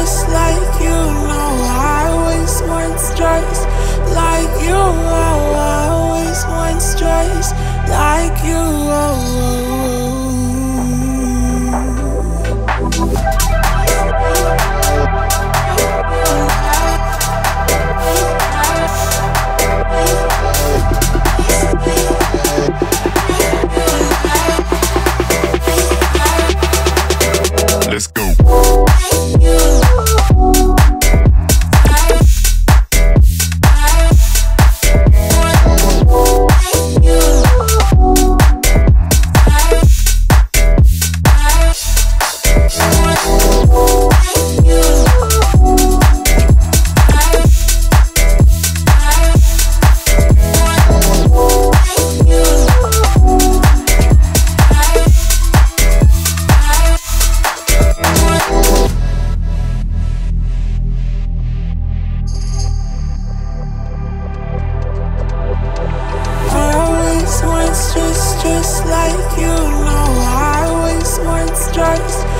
just like you. No, I always want stress like you. Oh, I always want stress like you. Let's go. Just like you. No, I always want stress